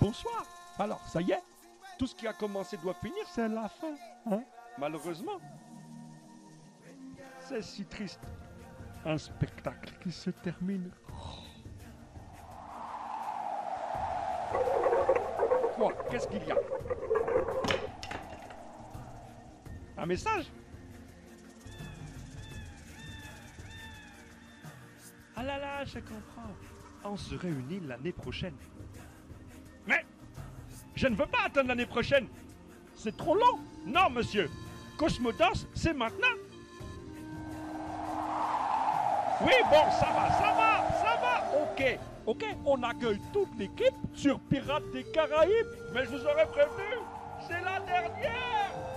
bonsoir. Alors, ça y est, tout ce qui a commencé doit finir, c'est la fin, hein? Malheureusement. C'est si triste. Un spectacle qui se termine. Quoi? Qu'est-ce qu'il y a? Un message? Ah là là, je comprends. On se réunit l'année prochaine. Mais je ne veux pas attendre l'année prochaine. C'est trop long. Non, monsieur. Cosmodance, c'est maintenant. Oui, bon, ça va. Ok, on accueille toute l'équipe sur Pirates des Caraïbes. Mais je vous aurais prévenu, c'est la dernière.